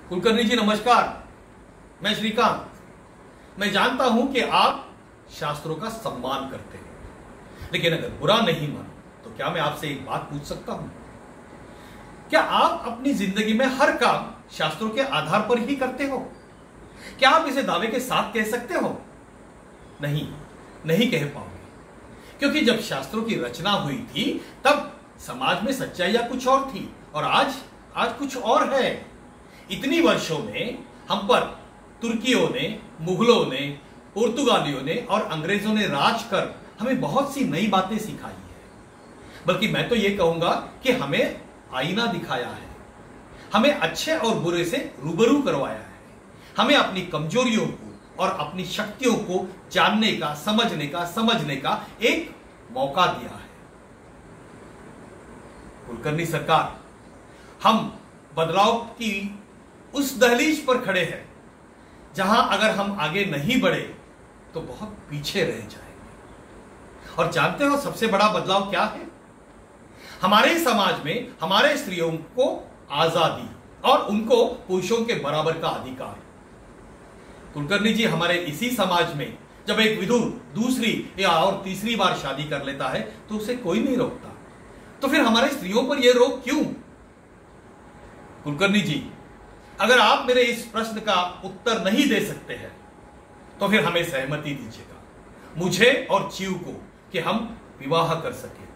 कुलकर्णी जी नमस्कार। मैं श्रीकांत। मैं जानता हूं कि आप शास्त्रों का सम्मान करते हैं, लेकिन अगर बुरा नहीं मानो तो क्या मैं आपसे एक बात पूछ सकता हूं? क्या आप अपनी जिंदगी में हर काम शास्त्रों के आधार पर ही करते हो? क्या आप इसे दावे के साथ कह सकते हो? नहीं कह पाओगे, क्योंकि जब शास्त्रों की रचना हुई थी तब समाज में सच्चाइयां कुछ और थी और आज कुछ और है। इतनी वर्षों में हम पर तुर्कियों ने, मुगलों ने, पुर्तगालियों ने और अंग्रेजों ने राज कर हमें बहुत सी नई बातें सिखाई है। बल्कि मैं तो यह कहूंगा कि हमें आईना दिखाया है, हमें अच्छे और बुरे से रूबरू करवाया है, हमें अपनी कमजोरियों को और अपनी शक्तियों को जानने का, समझने का एक मौका दिया है। कुलकर्णी सरकार, हम बदलाव की उस दहलीज पर खड़े हैं जहां अगर हम आगे नहीं बढ़े तो बहुत पीछे रह जाएंगे। और जानते हो सबसे बड़ा बदलाव क्या है? हमारे समाज में हमारे स्त्रियों को आजादी और उनको पुरुषों के बराबर का अधिकार। कुलकर्णी जी, हमारे इसी समाज में जब एक विधुर दूसरी या और तीसरी बार शादी कर लेता है तो उसे कोई नहीं रोकता, तो फिर हमारे स्त्रियों पर यह रोक क्यों? कुलकर्णी जी, अगर आप मेरे इस प्रश्न का उत्तर नहीं दे सकते हैं तो फिर हमें सहमति दीजिएगा, मुझे और जीव को, कि हम विवाह कर सकें।